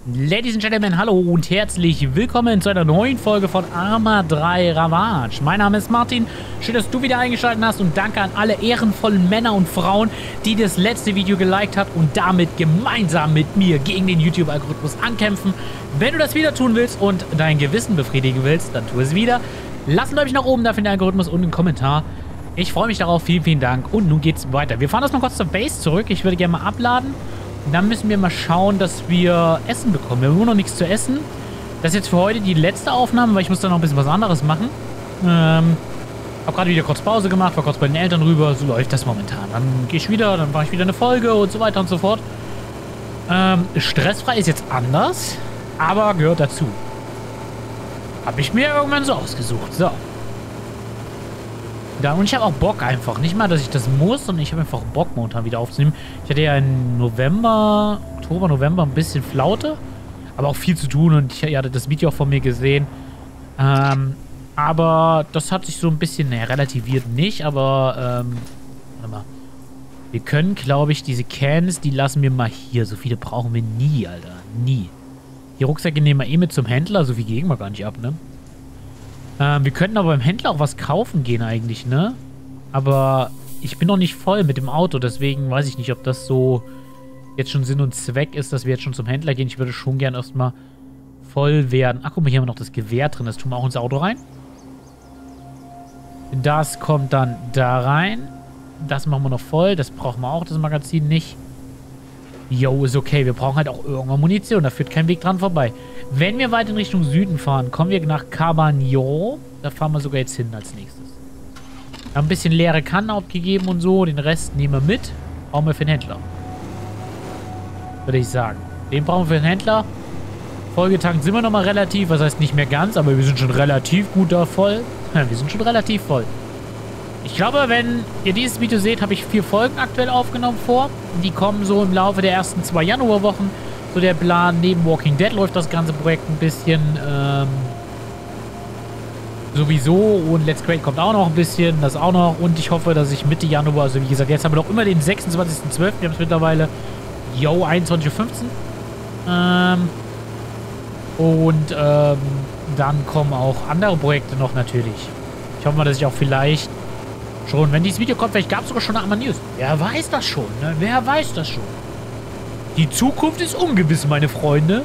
Ladies and Gentlemen, hallo und herzlich willkommen zu einer neuen Folge von Arma 3 Ravage. Mein Name ist Martin, schön, dass du wieder eingeschaltet hast und danke an alle ehrenvollen Männer und Frauen, die das letzte Video geliked haben und damit gemeinsam mit mir gegen den YouTube-Algorithmus ankämpfen. Wenn du das wieder tun willst und dein Gewissen befriedigen willst, dann tu es wieder. Lass ein Däumchen nach oben da für den Algorithmus und einen Kommentar. Ich freue mich darauf, vielen, vielen Dank und nun geht's weiter. Wir fahren erstmal kurz zur Base zurück, ich würde gerne mal abladen. Dann müssen wir mal schauen, dass wir Essen bekommen. Wir haben nur noch nichts zu essen. Das ist jetzt für heute die letzte Aufnahme, weil ich muss dann noch ein bisschen was anderes machen. Habe gerade wieder kurz Pause gemacht, war kurz bei den Eltern rüber. So läuft das momentan. Dann gehe ich wieder, dann mache ich wieder eine Folge und so weiter und so fort. Stressfrei ist jetzt anders, aber gehört dazu. Habe ich mir irgendwann so ausgesucht. So. Ja, und ich habe auch Bock einfach. Nicht mal, dass ich das muss, sondern ich habe einfach Bock, momentan wieder aufzunehmen. Ich hatte ja im Oktober, November ein bisschen Flaute. Aber auch viel zu tun und ihr hattet das Video auch von mir gesehen. Aber das hat sich so ein bisschen, naja, relativiert nicht, aber, warte mal. Wir können, glaube ich, diese Cans, die lassen wir mal hier. So viele brauchen wir nie, Alter. Nie. Die Rucksäcke nehmen wir eh mit zum Händler. So viel geben wir gar nicht ab, ne? Wir könnten aber beim Händler auch was kaufen gehen eigentlich, ne? Aber ich bin noch nicht voll mit dem Auto, deswegen weiß ich nicht, ob das so jetzt schon Sinn und Zweck ist, dass wir jetzt schon zum Händler gehen. Ich würde schon gern erstmal voll werden. Ach, guck mal, hier haben wir noch das Gewehr drin. Das tun wir auch ins Auto rein. Das kommt dann da rein. Das machen wir noch voll. Das brauchen wir auch, das Magazin nicht. Jo, ist okay. Wir brauchen halt auch irgendwann Munition. Da führt kein Weg dran vorbei. Wenn wir weit in Richtung Süden fahren, kommen wir nach Cabagnon. Da fahren wir sogar jetzt hin als nächstes. Wir haben ein bisschen leere Kannen abgegeben und so. Den Rest nehmen wir mit. Brauchen wir für den Händler. Würde ich sagen. Den brauchen wir für den Händler. Vollgetankt sind wir nochmal relativ. Was heißt nicht mehr ganz, aber wir sind schon relativ gut da voll. Ja, wir sind schon relativ voll. Ich glaube, wenn ihr dieses Video seht, habe ich 4 Folgen aktuell aufgenommen vor. Die kommen so im Laufe der ersten 2 Januarwochen. So der Plan. Neben Walking Dead läuft das ganze Projekt ein bisschen sowieso. Und Let's Create kommt auch noch ein bisschen. Das auch noch. Und ich hoffe, dass ich Mitte Januar, also wie gesagt, jetzt haben wir noch immer den 26.12. Wir haben es mittlerweile, 21:15 Uhr. Dann kommen auch andere Projekte noch natürlich. Ich hoffe mal, dass ich auch vielleicht schon, wenn dieses Video kommt, vielleicht gab es sogar schon eine Arma News. Wer weiß das schon, ne? Wer weiß das schon? Die Zukunft ist ungewiss, meine Freunde.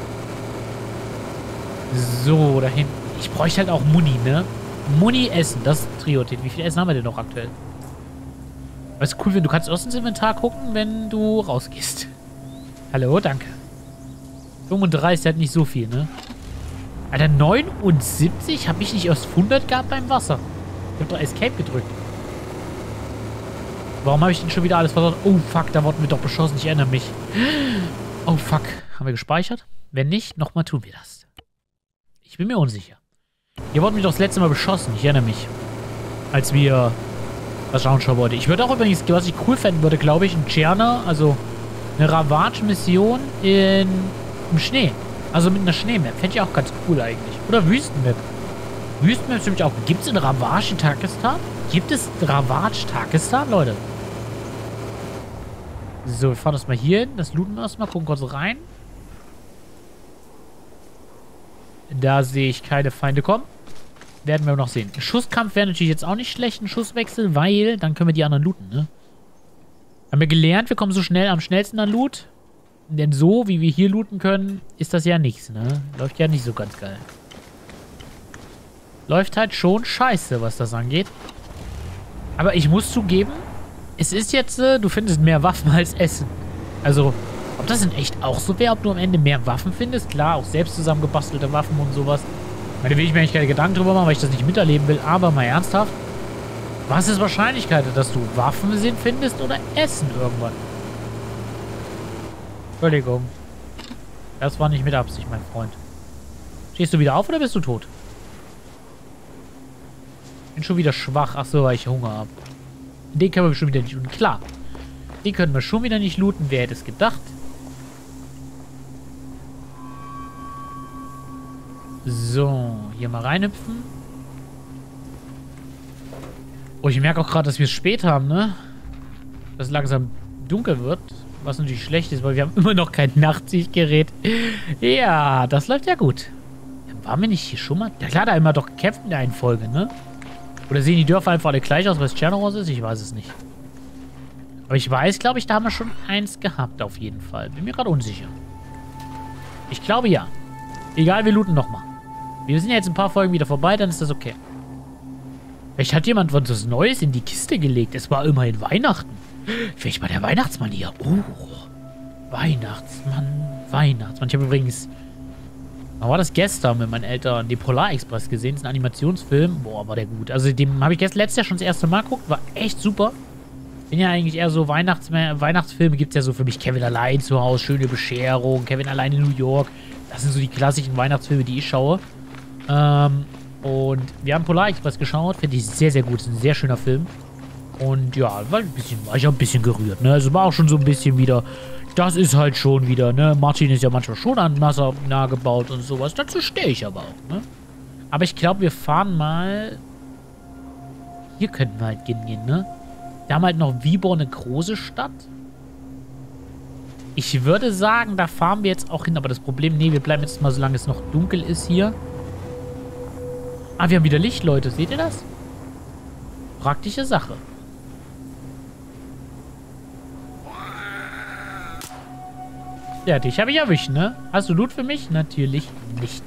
So, da hinten. Ich bräuchte halt auch Muni, ne? Muni essen, das ist Priorität. Wie viel Essen haben wir denn noch aktuell? Was cool, wenn du kannst erst ins Inventar gucken, wenn du rausgehst. Hallo, danke. 35 hat nicht so viel, ne? Alter, 79? Habe ich nicht erst 100 gehabt beim Wasser? Ich habe doch Escape gedrückt. Warum habe ich denn schon wieder alles versaut? Oh, fuck, da wurden wir doch beschossen. Ich erinnere mich. Oh, fuck. Haben wir gespeichert? Wenn nicht, nochmal tun wir das. Ich bin mir unsicher. Hier wurden wir doch das letzte Mal beschossen. Ich erinnere mich. Als wir was schauen wollten. Ich würde auch übrigens, was ich cool fänden würde, glaube ich, ein Tscherner, also eine Ravage-Mission im Schnee. Also mit einer Schneemap. Fände ich auch ganz cool eigentlich. Oder Wüstenmap. Wüstenmap nämlich auch. Gibt es in Ravage in Takistan? Gibt es Ravage Takistan, Leute? So, wir fahren das mal hier hin. Das looten wir erstmal. Gucken kurz rein. Da sehe ich keine Feinde kommen. Werden wir noch sehen. Ein Schusskampf wäre natürlich jetzt auch nicht schlecht. Ein Schusswechsel, weil dann können wir die anderen looten, ne? Haben wir gelernt, wir kommen so schnell am schnellsten an Loot. Denn so, wie wir hier looten können, ist das ja nichts, ne? Läuft ja nicht so ganz geil. Läuft halt schon scheiße, was das angeht. Aber ich muss zugeben, es ist jetzt, du findest mehr Waffen als Essen. Also, ob das in echt auch so wäre, ob du am Ende mehr Waffen findest? Klar, auch selbst zusammengebastelte Waffen und sowas. Da will ich mir eigentlich keine Gedanken drüber machen, weil ich das nicht miterleben will. Aber mal ernsthaft, was ist die Wahrscheinlichkeit, dass du Waffen findest oder Essen irgendwann? Entschuldigung. Das war nicht mit Absicht, mein Freund. Stehst du wieder auf oder bist du tot? Bin schon wieder schwach. Achso, weil ich Hunger habe. Den können wir schon wieder nicht looten. Klar. Den können wir schon wieder nicht looten. Wer hätte es gedacht? So. Hier mal reinhüpfen. Oh, ich merke auch gerade, dass wir es spät haben, ne? Dass es langsam dunkel wird. Was natürlich schlecht ist, weil wir haben immer noch kein Nachtsichtgerät. Ja, das läuft ja gut. Waren wir nicht hier schon mal? Ja klar, da haben wir doch gekämpft in der einen Folge, ne? Oder sehen die Dörfer einfach alle gleich aus, weil es Tschernoros ist? Ich weiß es nicht. Aber ich weiß, glaube ich, da haben wir schon eins gehabt, auf jeden Fall. Bin mir gerade unsicher. Ich glaube ja. Egal, wir looten nochmal. Wir sind ja jetzt ein paar Folgen wieder vorbei, dann ist das okay. Vielleicht hat jemand was Neues in die Kiste gelegt. Es war immerhin Weihnachten. Vielleicht mal der Weihnachtsmann hier. Oh. Weihnachtsmann. Ich habe übrigens... Wann war das gestern mit meinen Eltern? Den Polar Express gesehen. Das ist ein Animationsfilm. Boah, war der gut. Also den habe ich letztes Jahr schon das erste Mal geguckt. War echt super. Bin ja eigentlich eher so Weihnachtsfilme. Gibt es ja so für mich Kevin allein zu Hause. Schöne Bescherung. Kevin allein in New York. Das sind so die klassischen Weihnachtsfilme, die ich schaue. Und wir haben Polar Express geschaut. Finde ich sehr, sehr gut. Das ist ein sehr schöner Film. Und ja, war ich auch ein bisschen gerührt, ne? Also war auch schon so ein bisschen wieder... Das ist halt schon wieder, ne? Martin ist ja manchmal schon an Nasser nah gebaut und sowas. Dazu stehe ich aber auch, ne? Aber ich glaube, wir fahren mal... Hier könnten wir halt hingehen, ne? Wir haben halt noch Viborg, eine große Stadt. Ich würde sagen, da fahren wir jetzt auch hin. Aber das Problem, nee, wir bleiben jetzt mal, solange es noch dunkel ist hier. Ah, wir haben wieder Licht, Leute. Seht ihr das? Praktische Sache. Ja, dich habe ich erwischt, ne? Hast du Loot für mich? Natürlich nicht.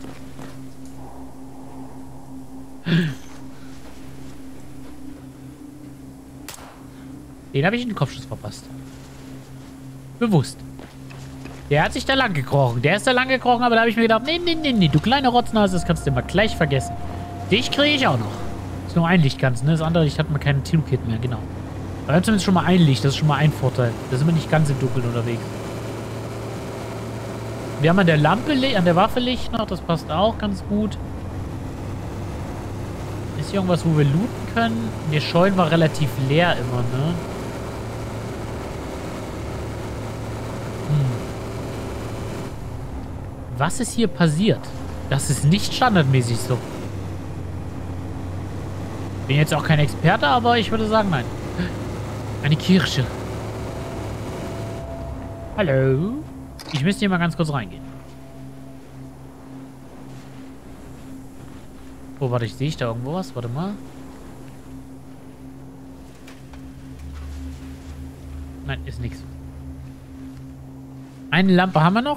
Den habe ich in den Kopfschuss verpasst. Bewusst. Der hat sich da lang gekrochen. Der ist da lang gekrochen, aber da habe ich mir gedacht, nee, du kleine Rotznase, das kannst du mal gleich vergessen. Dich kriege ich auch noch. Ist nur ein Licht kannst, ne? Das andere Licht hat man keinen Toolkit mehr, genau. Aber wir haben zumindest schon mal ein Licht, das ist schon mal ein Vorteil. Da sind wir nicht ganz im Dunkeln unterwegs. Wir haben an der Lampe, an der Waffe Licht noch, das passt auch ganz gut. Ist hier irgendwas, wo wir looten können? Der Scheun war relativ leer immer, ne? Was ist hier passiert? Das ist nicht standardmäßig so. Bin jetzt auch kein Experte, aber ich würde sagen, nein. Eine Kirche. Hallo? Ich müsste hier mal ganz kurz reingehen. Oh, warte, sehe ich da irgendwo was? Warte mal. Nein, ist nichts. Eine Lampe haben wir noch.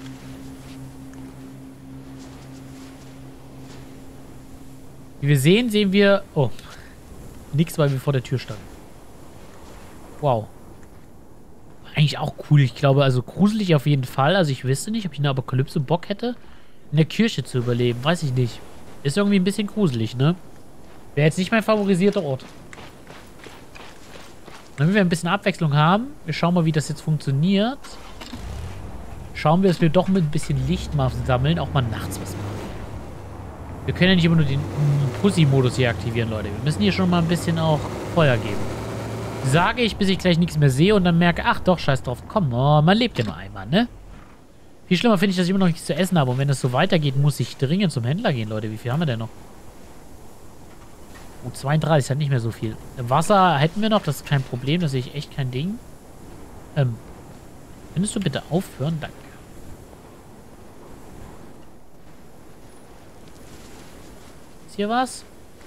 Wie wir sehen, wir... Oh. Nix, weil wir vor der Tür standen. Wow. Eigentlich auch cool. Ich glaube, also gruselig auf jeden Fall. Also ich wüsste nicht, ob ich eine Apokalypse Bock hätte, in der Kirche zu überleben. Weiß ich nicht. Ist irgendwie ein bisschen gruselig, ne? Wäre jetzt nicht mein favorisierter Ort. Damit wir ein bisschen Abwechslung haben, wir schauen mal, wie das jetzt funktioniert. Schauen wir, dass wir doch mit ein bisschen Licht mal sammeln, auch mal nachts was machen. Wir können ja nicht immer nur den Pussy-Modus hier aktivieren, Leute. Wir müssen hier schon mal ein bisschen auch Feuer geben. Sage ich, bis ich gleich nichts mehr sehe und dann merke, ach doch, scheiß drauf, komm, oh, man lebt ja nur einmal, ne? Viel schlimmer finde ich, dass ich immer noch nichts zu essen habe. Und wenn das so weitergeht, muss ich dringend zum Händler gehen, Leute. Wie viel haben wir denn noch? Oh, 32, hat nicht mehr so viel. Wasser hätten wir noch, das ist kein Problem, da sehe ich echt kein Ding. Könntest du bitte aufhören? Danke. Ist hier was?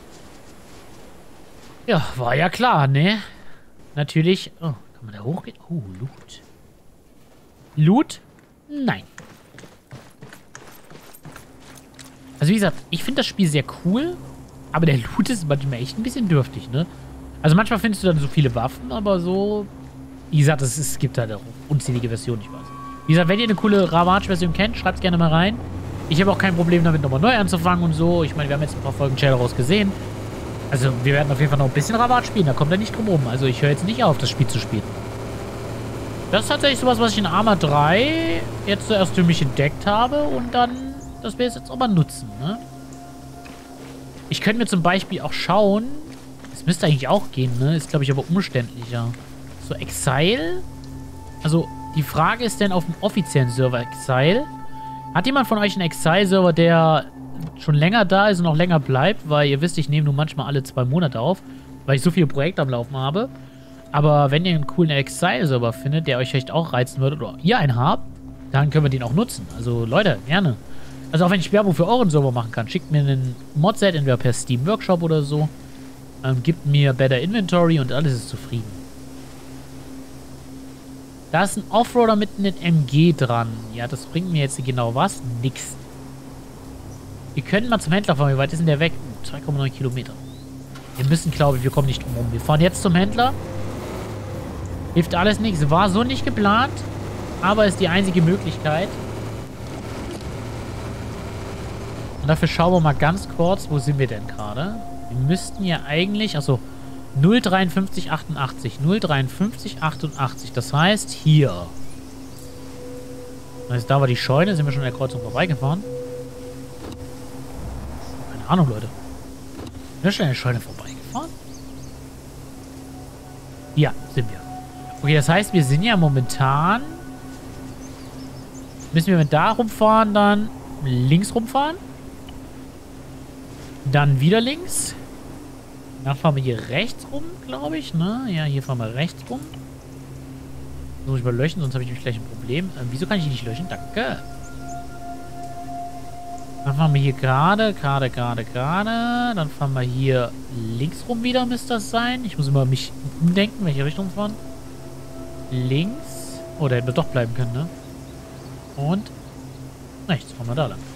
Ja, war ja klar, ne? Natürlich. Oh, kann man da hochgehen? Oh, Loot. Loot? Nein. Also wie gesagt, ich finde das Spiel sehr cool, aber der Loot ist manchmal echt ein bisschen dürftig, ne? Also manchmal findest du dann so viele Waffen, aber so... Wie gesagt, es gibt halt auch unzählige Versionen, ich weiß. Wie gesagt, wenn ihr eine coole Ravage-Version kennt, schreibt es gerne mal rein. Ich habe auch kein Problem damit, nochmal neu anzufangen und so. Ich meine, wir haben jetzt ein paar Folgen Tschernoros gesehen. Also wir werden auf jeden Fall noch ein bisschen Ravage spielen, da kommt er nicht drum rum. Also ich höre jetzt nicht auf, das Spiel zu spielen. Das ist tatsächlich sowas, was ich in Arma 3 jetzt zuerst für mich entdeckt habe und dann, dass wir es jetzt auch mal nutzen, ne? Ich könnte mir zum Beispiel auch schauen, das müsste eigentlich auch gehen, ne? Ist, glaube ich, aber umständlicher. So, Exile? Also, die Frage ist denn auf dem offiziellen Server Exile. Hat jemand von euch einen Exile-Server, der schon länger da ist und noch länger bleibt? Weil ihr wisst, ich nehme nur manchmal alle 2 Monate auf, weil ich so viele Projekte am Laufen habe. Aber wenn ihr einen coolen Exile-Server findet, der euch vielleicht auch reizen würde oder ihr einen habt, dann können wir den auch nutzen. Also Leute, gerne. Also auch wenn ich Werbung für euren Server machen kann, schickt mir einen Modset, entweder per Steam Workshop oder so. Gibt mir Better Inventory und alles ist zufrieden. Da ist ein Offroader mit einem MG dran. Ja, das bringt mir jetzt genau was? Nix. Wir können mal zum Händler fahren. Wie weit ist denn der weg? 2,9 Kilometer. Wir müssen, glaube ich, wir kommen nicht drum rum. Wir fahren jetzt zum Händler. Hilft alles nichts. War so nicht geplant, aber ist die einzige Möglichkeit. Und dafür schauen wir mal ganz kurz, wo sind wir denn gerade? Wir müssten ja eigentlich, also 05388. 05388. Das heißt hier. Das heißt, da war die Scheune. Sind wir schon an der Kreuzung vorbeigefahren? Keine Ahnung, Leute. Sind wir schon an der Scheune vorbeigefahren? Ja, sind wir. Okay, das heißt, wir sind ja momentan... Müssen wir mit da rumfahren, dann links rumfahren? Dann wieder links. Dann fahren wir hier rechts rum, glaube ich, ne? Ja, hier fahren wir rechts rum. Muss ich mal löschen, sonst habe ich nämlich gleich ein Problem. Wieso kann ich die nicht löschen? Danke. Dann fahren wir hier gerade. Dann fahren wir hier links rum wieder, müsste das sein. Ich muss immer mich umdenken, welche Richtung fahren. Links. Oh, da hätten wir doch bleiben können, ne? Und rechts fahren wir da lang.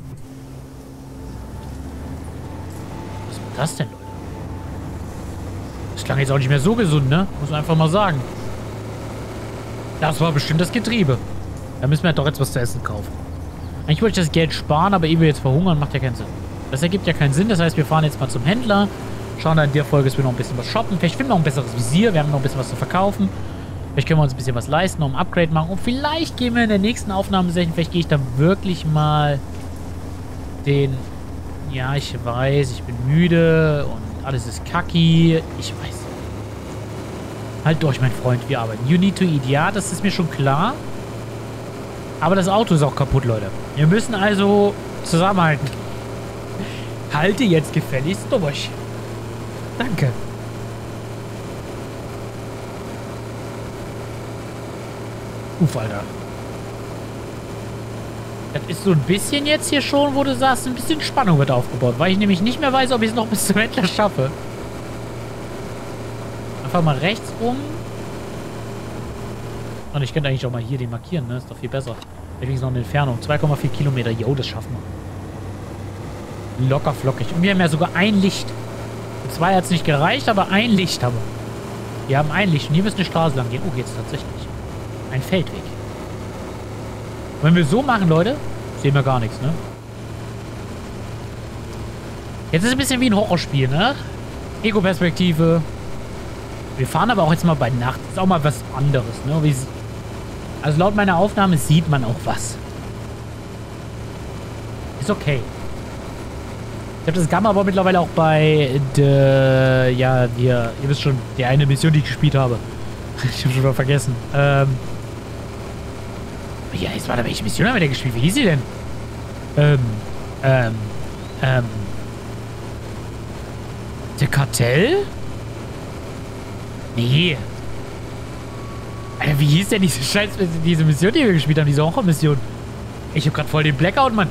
Was war das denn, Leute? Das klang jetzt auch nicht mehr so gesund, ne? Muss man einfach mal sagen. Das war bestimmt das Getriebe. Da müssen wir doch jetzt was zu essen kaufen. Eigentlich wollte ich das Geld sparen, aber ehe wir jetzt verhungern, macht ja keinen Sinn. Das ergibt ja keinen Sinn. Das heißt, wir fahren jetzt mal zum Händler. Schauen dann in der Folge, dass wir noch ein bisschen was shoppen. Vielleicht finden wir noch ein besseres Visier. Wir haben noch ein bisschen was zu verkaufen. Vielleicht können wir uns ein bisschen was leisten, noch ein Upgrade machen. Und vielleicht gehen wir in der nächsten Aufnahmesession, vielleicht gehe ich dann wirklich mal den... Ja, ich weiß, ich bin müde und alles ist kacki. Ich weiß. Halt durch, mein Freund, wir arbeiten. You need to eat. Ja, das ist mir schon klar. Aber das Auto ist auch kaputt, Leute. Wir müssen also zusammenhalten. Halte jetzt gefälligst durch. Danke. Alter. Das ist so ein bisschen jetzt hier schon, wo du sagst, ein bisschen Spannung wird aufgebaut, weil ich nämlich nicht mehr weiß, ob ich es noch bis zum Händler schaffe. Einfach mal rechts rum. Und ich könnte eigentlich auch mal hier den markieren, ne? Ist doch viel besser. Wenigstens noch eine Entfernung. 2,4 Kilometer. Jo, das schaffen wir. Locker flockig. Und wir haben ja sogar ein Licht. Mit 2 hat es nicht gereicht, aber ein Licht haben wir. Wir haben ein Licht. Und hier müsste eine Straße lang gehen. Oh, jetzt tatsächlich. Ein Feldweg. Und wenn wir so machen, Leute, sehen wir gar nichts, ne? Jetzt ist es ein bisschen wie ein Horrorspiel, ne? Ego-Perspektive. Wir fahren aber auch jetzt mal bei Nacht. Ist auch mal was anderes, ne? Also laut meiner Aufnahme sieht man auch was. Ist okay. Ich habe das Gamma aber mittlerweile auch bei der... Ja, ihr wisst schon, die eine Mission, die ich gespielt habe. Ich habe schon mal vergessen. Ja, jetzt warte, welche Mission haben wir denn gespielt? Wie hieß sie denn? Der Kartell? Nee. Alter, wie hieß denn diese Mission, die wir gespielt haben? Diese Horror-Mission. Ich hab grad voll den Blackout, Mann.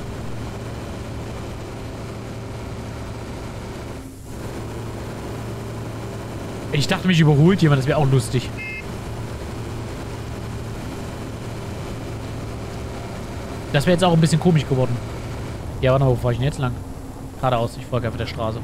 Ich dachte, mich überholt jemand. Das wäre auch lustig. Das wäre jetzt auch ein bisschen komisch geworden. Ja, warte mal, wo fahre ich denn jetzt lang? Geradeaus, ich folge einfach der Straße.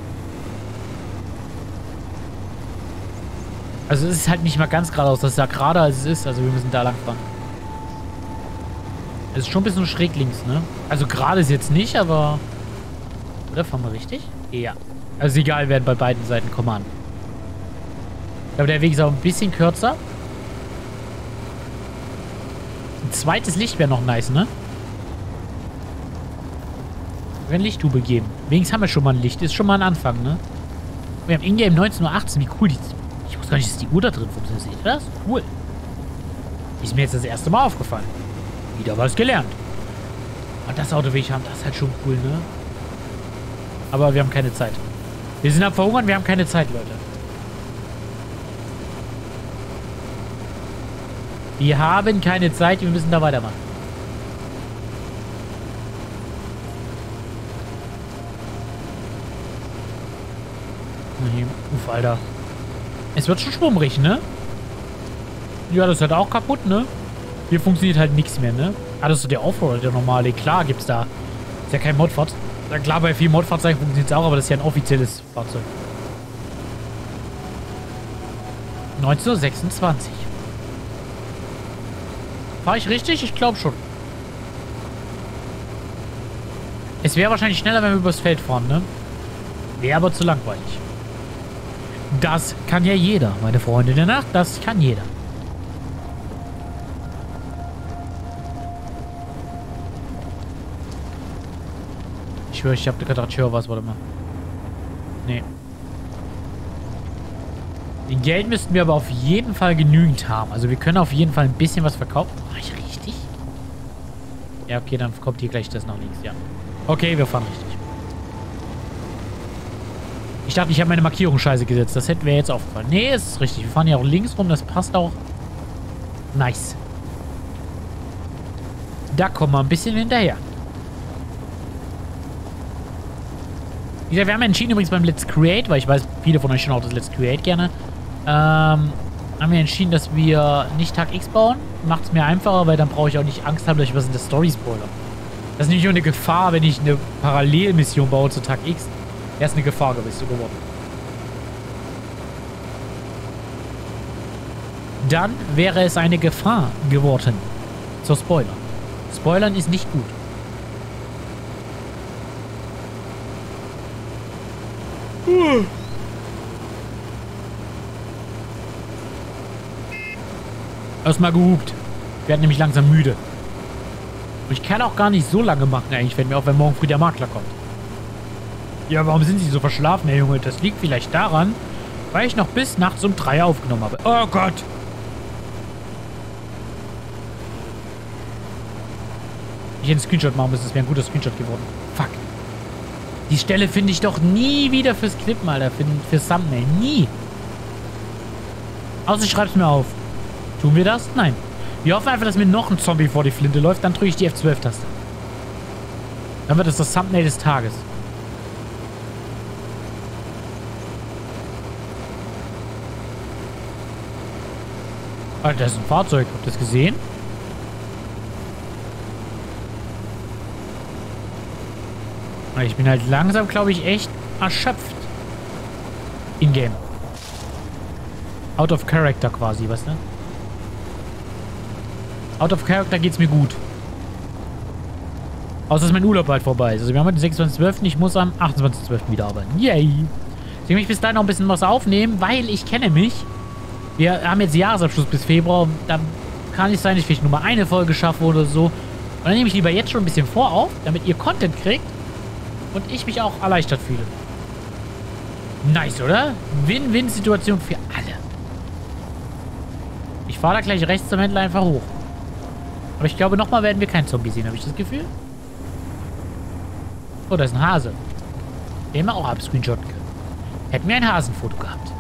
Also es ist halt nicht mal ganz geradeaus, das ist ja gerade als es ist, also wir müssen da lang fahren. Es ist schon ein bisschen schräg links, ne? Also gerade ist jetzt nicht, aber... Oder fahren wir richtig? Ja. Also egal, werden bei beiden Seiten kommen an. Aber der Weg ist auch ein bisschen kürzer. Ein zweites Licht wäre noch nice, ne? Wir werden Lichttube geben. Wenigstens haben wir schon mal ein Licht. Ist schon mal ein Anfang, ne? Wir haben Ingame 19:18 Uhr. Wie cool die... Ich wusste gar nicht, dass die Uhr da drin funktioniert. Seht ihr das? Cool. Ist mir jetzt das erste Mal aufgefallen. Wieder was gelernt. Und das Auto will ich haben, das ist halt schon cool, ne? Aber wir haben keine Zeit. Wir sind am Verhungern, wir haben keine Zeit, Leute. Wir haben keine Zeit, wir müssen da weitermachen. Uff, Alter. Es wird schon schwummrig, ne? Ja, das ist halt auch kaputt, ne? Hier funktioniert halt nichts mehr, ne? Ah, das ist so der Offroad, der normale. Klar gibt's da. Ist ja kein Modfahrzeug. Ja, klar, bei vielen Modfahrzeugen funktioniert es auch, aber das ist ja ein offizielles Fahrzeug. 1926. Fahre ich richtig? Ich glaube schon. Es wäre wahrscheinlich schneller, wenn wir übers Feld fahren, ne? Wäre aber zu langweilig. Das kann ja jeder, meine Freunde der Nacht. Das kann jeder. Ich schwöre, ich habe gedacht, ich höre was. Warte mal. Nee. Den Geld müssten wir aber auf jeden Fall genügend haben. Also wir können auf jeden Fall ein bisschen was verkaufen. War ich richtig? Ja, okay, dann kommt hier gleich das nach links, ja. Okay, wir fahren richtig. Ich dachte, ich habe meine Markierung scheiße gesetzt. Das hätten wir jetzt aufgefallen. Nee, ist richtig. Wir fahren ja auch links rum. Das passt auch. Nice. Da kommen wir ein bisschen hinterher. Wie gesagt, wir haben entschieden übrigens beim Let's Create, weil ich weiß, viele von euch schon auch das Let's Create gerne, haben wir entschieden, dass wir nicht Tag X bauen. Macht es mir einfacher, weil dann brauche ich auch nicht Angst haben, dass ich was in der Story spoiler. Das ist nämlich nur eine Gefahr, wenn ich eine Parallelmission baue zu Tag X. Er ist eine Gefahr geworden. Dann wäre es eine Gefahr geworden. Zur Spoiler. Spoilern ist nicht gut. Erstmal gehupt. Ich werde nämlich langsam müde. Und ich kann auch gar nicht so lange machen eigentlich, fällt mir auf, wenn morgen früh der Makler kommt. Ja, warum sind Sie so verschlafen, Herr Junge? Das liegt vielleicht daran, weil ich noch bis nachts um 3 aufgenommen habe. Oh Gott! Ich hätte einen Screenshot machen müssen, das wäre ein guter Screenshot geworden. Fuck. Die Stelle finde ich doch nie wieder fürs Clippen, Alter. Fürs Thumbnail. Nie. Außer ich schreibe es mir auf. Tun wir das? Nein. Wir hoffen einfach, dass mir noch ein Zombie vor die Flinte läuft. Dann drücke ich die F12-Taste. Dann wird es das Thumbnail des Tages. Alter, das ist ein Fahrzeug. Habt ihr das gesehen? Ich bin halt langsam, glaube ich, echt erschöpft. In-game. Out of character quasi, was, ne? Out of character geht's mir gut. Außer dass mein Urlaub bald vorbei ist. Also wir haben heute den 26.12. Ich muss am 28.12. wieder arbeiten. Yay! Deswegen will ich bis dahin noch ein bisschen was aufnehmen, weil ich kenne mich. Wir haben jetzt Jahresabschluss bis Februar. Da kann nicht sein, dass ich vielleicht nur mal eine Folge schaffe oder so. Und dann nehme ich lieber jetzt schon ein bisschen vorauf, damit ihr Content kriegt. Und ich mich auch erleichtert fühle. Nice, oder? Win-Win-Situation für alle. Ich fahre da gleich rechts zum Händler einfach hoch. Aber ich glaube, nochmal werden wir keinen Zombie sehen, habe ich das Gefühl. Oh, da ist ein Hase. Den wir auch abscreenshotten können. Hätten wir ein Hasenfoto gehabt.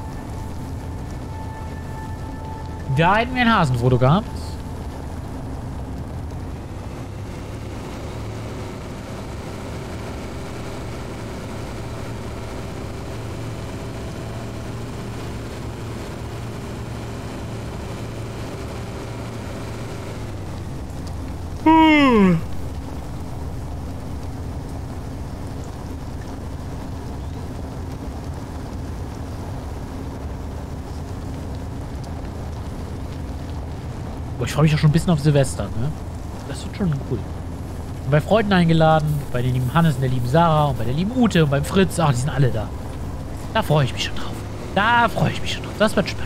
Da hätten wir ein Hasenfoto gehabt. Ich freue mich auch schon ein bisschen auf Silvester, ne? Das wird schon cool. Und bei Freunden eingeladen, bei den lieben Hannes und der lieben Sarah und bei der lieben Ute und beim Fritz. Ach, die sind alle da. Da freue ich mich schon drauf. Da freue ich mich schon drauf. Das wird spannend.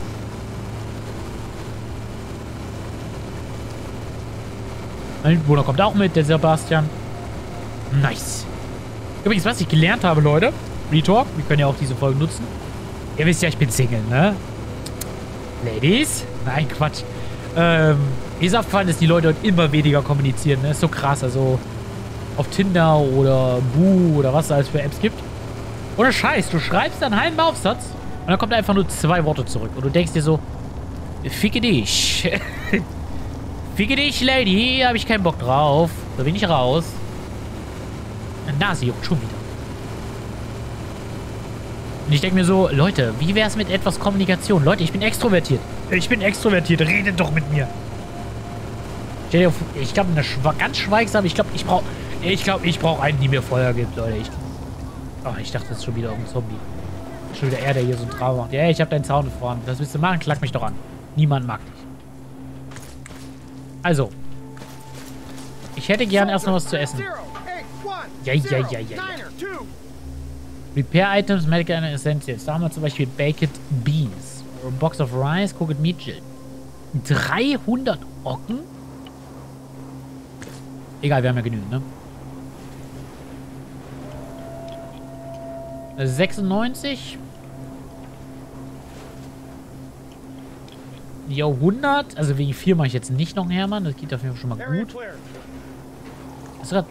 Mein Bruder kommt auch mit, der Sebastian. Nice. Übrigens, was ich gelernt habe, Leute. Retalk, wir können ja auch diese Folge nutzen. Ihr wisst ja, ich bin Single, ne? Ladies? Nein, Quatsch. Mir ist aufgefallen, dass die Leute heute immer weniger kommunizieren, ne? Ist so krass, also auf Tinder oder Boo oder was es alles für Apps gibt. Oder Scheiß, du schreibst einen halben Aufsatz und dann kommt einfach nur 2 Worte zurück. Und du denkst dir so, ficke dich. Ficke dich, Lady. Habe ich keinen Bock drauf. Da bin ich raus. Meine Nase juckt schon wieder. Und ich denke mir so, Leute, wie wäre es mit etwas Kommunikation? Leute, ich bin extrovertiert. Ich bin extrovertiert. Redet doch mit mir. Ich glaube, ganz schweigsam. Ich glaube, ich brauche einen, die mir Feuer gibt, Leute. Ich dachte, das ist schon wieder irgendein Zombie. Schon wieder er, der hier so ein Traum macht. Ja, ich habe deinen Zaun vorne. Was willst du machen? Klag mich doch an. Niemand mag dich. Also. Ich hätte gern erstmal was zu essen. Ja. Repair-Items, Medical Essentials. Da haben wir zum Beispiel Baked Beans. A Box of Rice, Cooked Meat Chill. 300 Ocken? Egal, wir haben ja genügend, ne? 96. Jo, 100. Also wegen 4 mache ich jetzt nicht noch einen Hermann. Das geht auf jeden Fall schon mal gut. Hast du grad...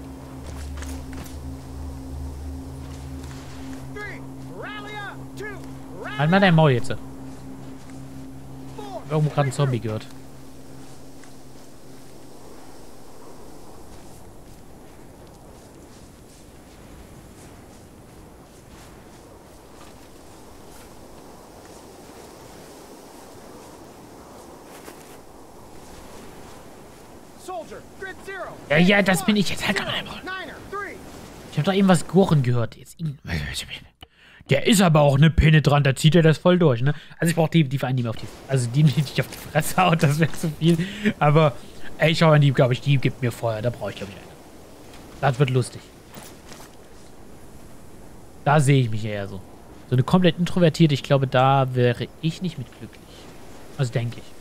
Halt mal dein Maul jetzt. Irgendwo gerade ein Zombie gehört. Ja, das bin ich jetzt. Halt mal. Ich habe da eben was Gurren gehört. Der ist aber auch eine penetrant. Da zieht er das voll durch, ne? Also ich brauche die vor allem nicht mehr auf die... Also die nicht auf die Fresse haut, das wäre zu viel. Aber ey, schau mal, die, glaube ich, die gibt mir Feuer. Da brauche ich, glaube ich, eine. Das wird lustig. Da sehe ich mich eher so. So eine komplett introvertierte, ich glaube, da wäre ich nicht mit glücklich. Also denke ich.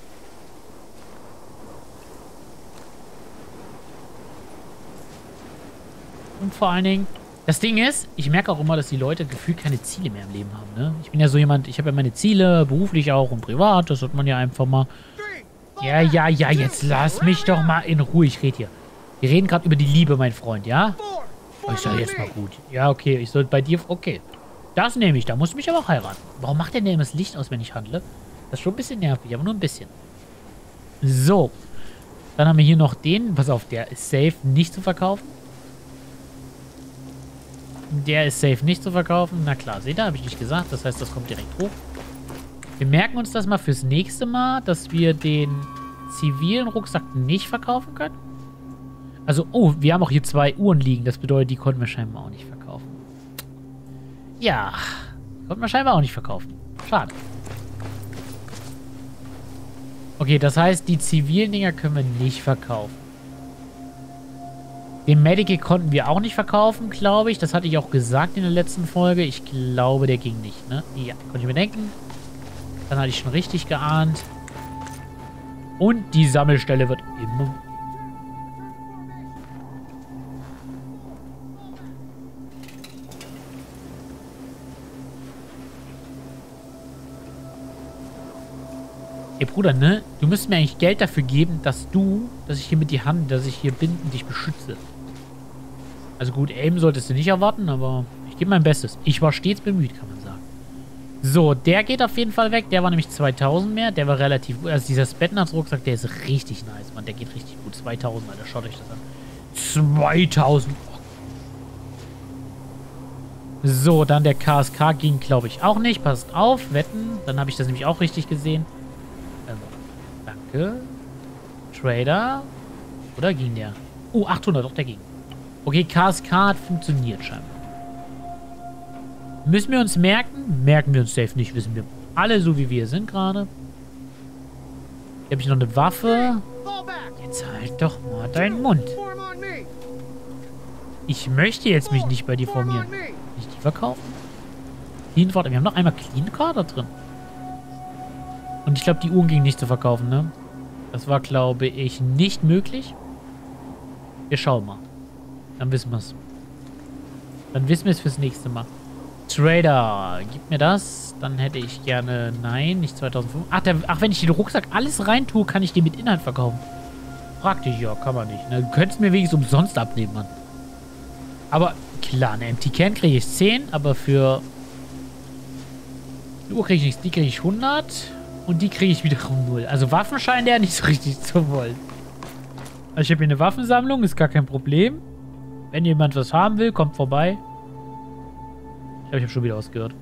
Und vor allen Dingen, das Ding ist, ich merke auch immer, dass die Leute gefühlt keine Ziele mehr im Leben haben, ne? Ich bin ja so jemand, ich habe ja meine Ziele, beruflich auch und privat, das hat man ja einfach mal... Ja, jetzt lass mich doch mal in Ruhe, ich rede hier. Wir reden gerade über die Liebe, mein Freund, ja? Oh, ich sag jetzt mal gut. Ja, okay, ich soll bei dir... Okay, das nehme ich, da musst du mich aber auch heiraten. Warum macht der denn das Licht aus, wenn ich handle? Das ist schon ein bisschen nervig, aber nur ein bisschen. So. Dann haben wir hier noch den, pass auf, der ist safe nicht zu verkaufen. Der ist safe nicht zu verkaufen. Na klar, seht ihr, habe ich nicht gesagt. Das heißt, das kommt direkt hoch. Wir merken uns das mal fürs nächste Mal, dass wir den zivilen Rucksack nicht verkaufen können. Also, oh, wir haben auch hier 2 Uhren liegen. Das bedeutet, die konnten wir scheinbar auch nicht verkaufen. Ja, konnten wir scheinbar auch nicht verkaufen. Schade. Okay, das heißt, die zivilen Dinger können wir nicht verkaufen. Den Medical konnten wir auch nicht verkaufen, glaube ich. Das hatte ich auch gesagt in der letzten Folge. Ich glaube, der ging nicht, ne? Ja, konnte ich mir denken. Dann hatte ich schon richtig geahnt. Und die Sammelstelle wird immer... Ey, Bruder, ne? Du müsstest mir eigentlich Geld dafür geben, dass ich hier mit die Hand, dass ich hier bin und dich beschütze. Also gut, Aim solltest du nicht erwarten, aber ich gebe mein Bestes. Ich war stets bemüht, kann man sagen. So, der geht auf jeden Fall weg. Der war nämlich 2000 mehr. Der war relativ gut. Also dieser Spetnaz-Rucksack, der ist richtig nice, Mann. Der geht richtig gut. 2000, Alter. Schaut euch das an. 2000. So, dann der KSK ging, glaube ich, auch nicht. Passt auf, wetten. Dann habe ich das nämlich auch richtig gesehen. Danke. Trader. Oder ging der? Oh, 800, doch, der ging. Okay, KSK hat funktioniert scheinbar. Müssen wir uns merken? Merken wir uns safe nicht, wissen wir alle so, wie wir sind gerade. Hier habe ich noch eine Waffe. Jetzt halt doch mal deinen Mund. Ich möchte jetzt mich nicht bei dir formieren. Kann ich die verkaufen? Clean Card. Wir haben noch einmal Clean Card da drin. Und ich glaube, die Uhren gingen nicht zu verkaufen, ne? Das war, glaube ich, nicht möglich. Wir schauen mal. Dann wissen wir es. Dann wissen wir es fürs nächste Mal. Trader, gib mir das. Dann hätte ich gerne... Nein, nicht 2005. Ach, wenn ich den Rucksack alles reintue, kann ich den mit Inhalt verkaufen. Praktisch, ja, kann man nicht. Ne? Du könntest mir wenigstens umsonst abnehmen, Mann. Aber klar, eine Empty Can kriege ich 10, aber für... Die Uhr kriege ich nichts. Die kriege ich 100 und die kriege ich wiederum 0. Also Waffen scheinen der nicht so richtig zu wollen. Also ich habe hier eine Waffensammlung, ist gar kein Problem. Wenn jemand was haben will, kommt vorbei. Ich glaube, ich habe schon wieder ausgehört.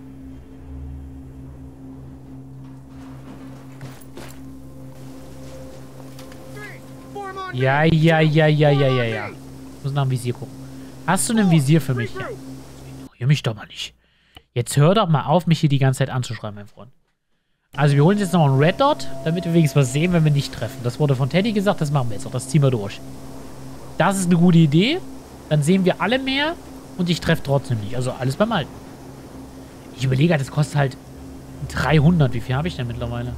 Ja. Ich muss nach dem Visier gucken. Hast du ein Visier für mich? Ja. Ignoriere mich doch mal nicht. Jetzt hör doch mal auf, mich hier die ganze Zeit anzuschreiben, mein Freund. Also wir holen jetzt noch einen Red Dot, damit wir wenigstens was sehen, wenn wir nicht treffen. Das wurde von Teddy gesagt, das machen wir jetzt auch. Das ziehen wir durch. Das ist eine gute Idee. Dann sehen wir alle mehr und ich treffe trotzdem nicht. Also alles beim Alten. Ich überlege halt, das kostet halt 300. Wie viel habe ich denn mittlerweile?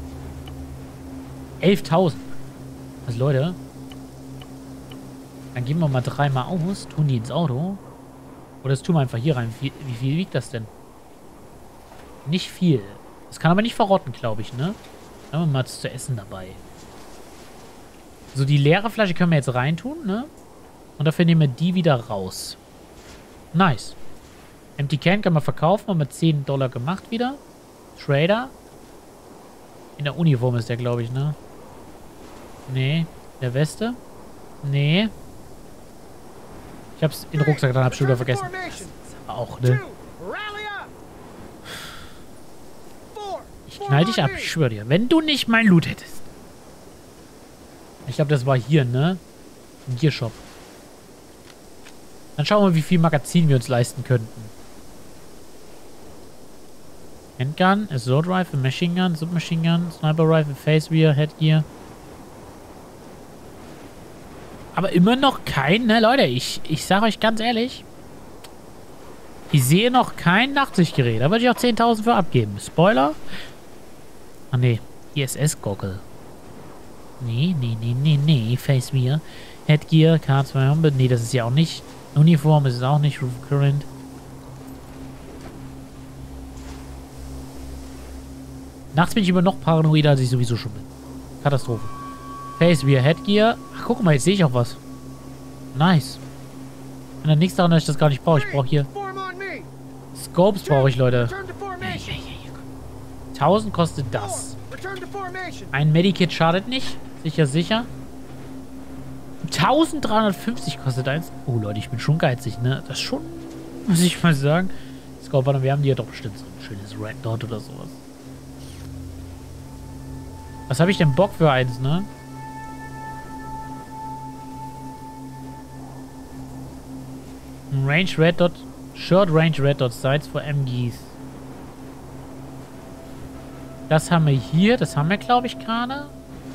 11.000. Also Leute, dann geben wir mal 3 mal aus, tun die ins Auto. Oder das tun wir einfach hier rein. Wie viel wiegt das denn? Nicht viel. Das kann aber nicht verrotten, glaube ich, ne? Dann haben wir mal was zu essen dabei. So, die leere Flasche können wir jetzt reintun, ne? Und dafür nehmen wir die wieder raus. Nice. Empty Can kann man verkaufen. Haben wir 10 Dollar gemacht wieder. Trader. In der Uniform ist der, glaube ich, ne? Nee. Der Weste? Nee. Ich hab's in den Rucksack dann, hab's schon wieder vergessen. Auch, ne? Ich knall dich ab, ich schwöre dir. Wenn du nicht mein Loot hättest. Ich glaube, das war hier, ne? Im Gearshop. Dann schauen wir, wie viel Magazin wir uns leisten könnten. Handgun, Assault Rifle, Machine Gun, Submachine Gun, Sniper Rifle, Face Rear, Headgear. Aber immer noch kein, ne, Leute, ich sage euch ganz ehrlich, ich sehe noch kein Nachtsichtgerät. Da würde ich auch 10.000 für abgeben. Spoiler? Ah, ne, ISS-Goggle. Nee, Face Rear, Headgear, K200, nee, das ist ja auch nicht. Uniform ist es auch nicht, Roof Current. Nachts bin ich immer noch paranoider, als ich sowieso schon bin. Katastrophe. Face Rear, Headgear. Ach, guck mal, jetzt sehe ich auch was. Nice. Und dann nichts daran, dass ich das gar nicht brauche. Ich brauche hier Scopes brauche ich, Leute. 1000 kostet das. Ein Medikit schadet nicht. Sicher. 1350 kostet eins. Oh, Leute, ich bin schon geizig, ne? Das ist schon, muss ich mal sagen. Scope, warte, wir haben hier doch bestimmt so ein schönes Red Dot oder sowas. Was habe ich denn Bock für eins, ne? Range Red Dot. Short Range Red Dot Sights for MGs. Das haben wir hier. Das haben wir, glaube ich, gerade.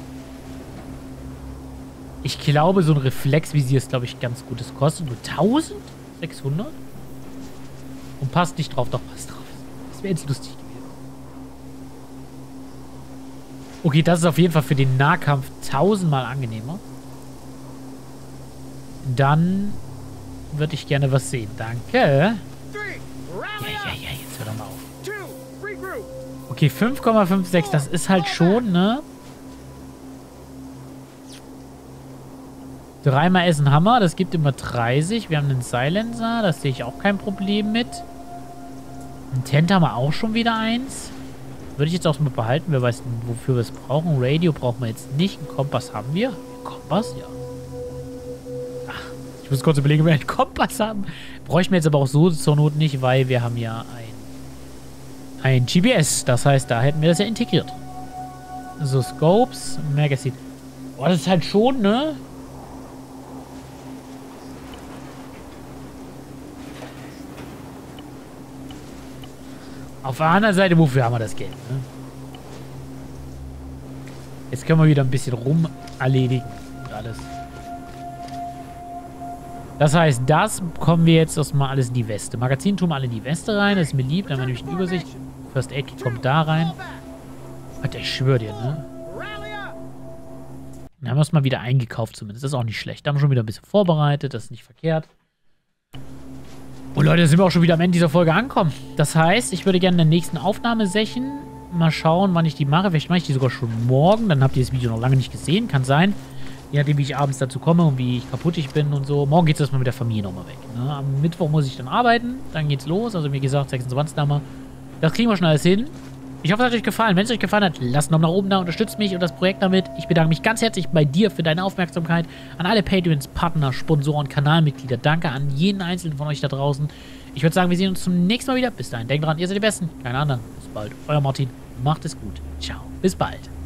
Ich glaube, so ein Reflexvisier ist, glaube ich, ganz gut. Das kostet nur 1600. Und passt nicht drauf. Doch, passt drauf. Das wäre jetzt lustig gewesen. Okay, das ist auf jeden Fall für den Nahkampf 1000-mal angenehmer. Dann würde ich gerne was sehen. Danke. Ja, jetzt hör doch mal auf. Okay, 5,56. Das ist halt schon, ne? 3-mal Essen Hammer, das gibt immer 30. Wir haben einen Silencer, das sehe ich auch kein Problem mit. Ein Tent haben wir auch schon wieder eins. Würde ich jetzt auch mal behalten, wer weiß, wofür wir es brauchen. Radio brauchen wir jetzt nicht. Einen Kompass haben wir. Kompass, ja. Ach, ich muss kurz überlegen, ob wir einen Kompass haben. Bräuchten wir jetzt aber auch so zur Not nicht, weil wir haben ja ein GPS. Das heißt, da hätten wir das ja integriert. So, Scopes, Magazine. Boah, das ist halt schon, ne? Auf der anderen Seite, wofür haben wir das Geld? Ne? Jetzt können wir wieder ein bisschen rum erledigen und alles. Das heißt, das bekommen wir jetzt erstmal alles in die Weste. Magazin tun wir alle in die Weste rein. Das ist mir lieb. Dann haben wir nämlich eine Übersicht. First Aid Kit kommt da rein. Alter, ich schwöre dir, ne? Dann haben wir es mal wieder eingekauft zumindest. Das ist auch nicht schlecht. Da haben wir schon wieder ein bisschen vorbereitet. Das ist nicht verkehrt. Oh Leute, da sind wir auch schon wieder am Ende dieser Folge angekommen. Das heißt, ich würde gerne in der nächsten Aufnahmesession mal schauen, wann ich die mache. Vielleicht mache ich die sogar schon morgen. Dann habt ihr das Video noch lange nicht gesehen. Kann sein. Je nachdem, wie ich abends dazu komme und wie ich kaputt ich bin und so. Morgen geht es erstmal mit der Familie nochmal weg. Ne? Am Mittwoch muss ich dann arbeiten. Dann geht's los. Also wie gesagt, 26. haben wir. Das kriegen wir schon alles hin. Ich hoffe, es hat euch gefallen. Wenn es euch gefallen hat, lasst einen Daumen nach oben da, unterstützt mich und das Projekt damit. Ich bedanke mich ganz herzlich bei dir für deine Aufmerksamkeit. An alle Patreons, Partner, Sponsoren, Kanalmitglieder. Danke an jeden einzelnen von euch da draußen. Ich würde sagen, wir sehen uns zum nächsten Mal wieder. Bis dahin, denkt dran, ihr seid die Besten. Keine anderen. Bis bald. Euer Martin. Macht es gut. Ciao. Bis bald.